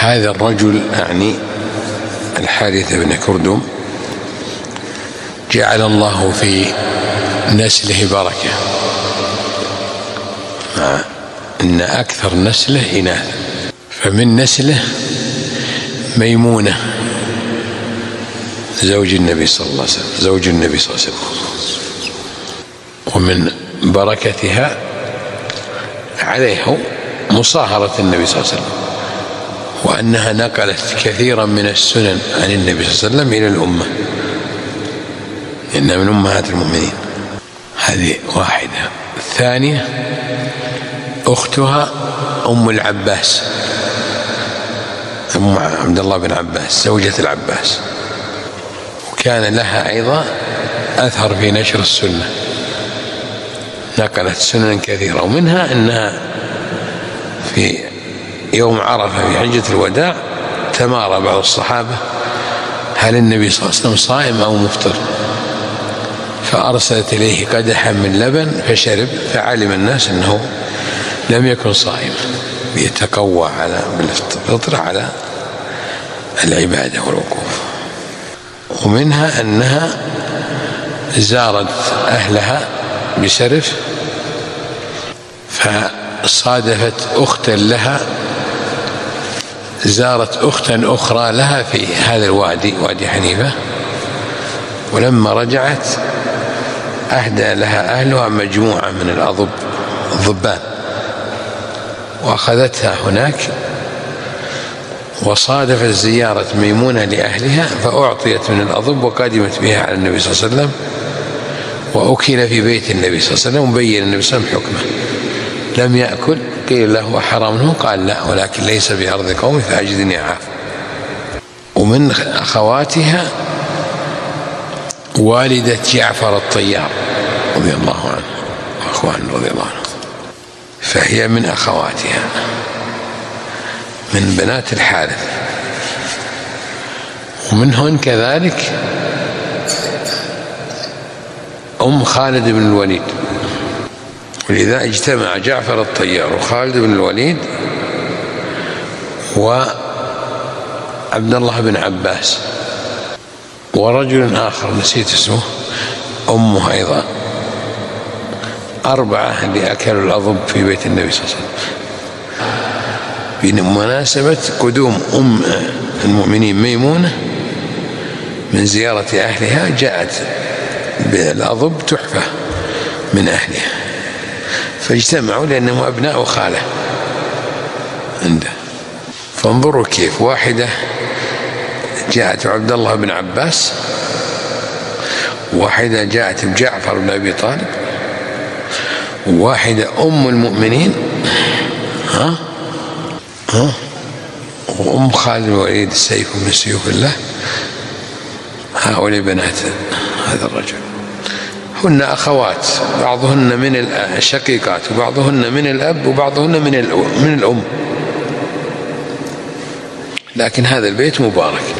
هذا الرجل يعني الحارث بن كردم جعل الله في نسله بركة، مع أن أكثر نسله إناث. فمن نسله ميمونة زوج النبي صلى الله عليه وسلم، ومن بركتها عليه مصاهرة النبي صلى الله عليه وسلم، وأنها نقلت كثيرا من السنن عن النبي صلى الله عليه وسلم إلى الأمة، إنها من أمهات المؤمنين. هذه واحدة. الثانية أختها أم العباس، أم عبد الله بن عباس زوجة العباس، وكان لها أيضا أثر في نشر السنة، نقلت سنن كثيرة، ومنها أنها في يوم عرفة في حجة الوداع تمارى بعض الصحابة هل النبي صلى الله عليه وسلم صائم أو مفطر، فأرسلت إليه قدحا من لبن فشرب، فعلم الناس أنه لم يكن صائما، ليتقوى على بالفطر على العبادة والوقوف. ومنها أنها زارت أهلها بسرف، فصادفت أختا لها زارت أختا أخرى لها في هذا الوادي، وادي حنيفة، ولما رجعت أهدى لها أهلها مجموعة من الضبان، وأخذتها هناك، وصادفت زيارة ميمونة لأهلها فأعطيت من الأضب وقدمت بها على النبي صلى الله عليه وسلم، وأكل في بيت النبي صلى الله عليه وسلم، وبين النبي صلى الله عليه وسلم حكمه. لم يأكل، قيل له حرام، قال لا، ولكن ليس بأرض قومي فأجدني أعاف. ومن أخواتها والدة جعفر الطيار رضي الله عنه وأخوانه رضي الله عنه، فهي من أخواتها من بنات الحارث. ومنهن كذلك أم خالد بن الوليد، ولذا اجتمع جعفر الطيار وخالد بن الوليد وعبد الله بن عباس ورجل آخر نسيت اسمه، أمه أيضا، 4 اللي أكلوا الأضب في بيت النبي صلى الله عليه وسلم بمناسبة قدوم أم المؤمنين ميمونة من زيارة أهلها، جاءت بالأضب تحفة من أهلها، فاجتمعوا لأنهم أبناء خالة عنده. فانظروا كيف واحدة جاءت عبد الله بن عباس، واحدة جاءت بجعفر بن أبي طالب، وواحدة أم المؤمنين وأم خالد بن الوليد السيف من سيوف الله. هؤلاء بنات هذا الرجل، هن أخوات، بعضهن من الشقيقات، وبعضهن من الأب، وبعضهن من الأم، لكن هذا البيت مبارك.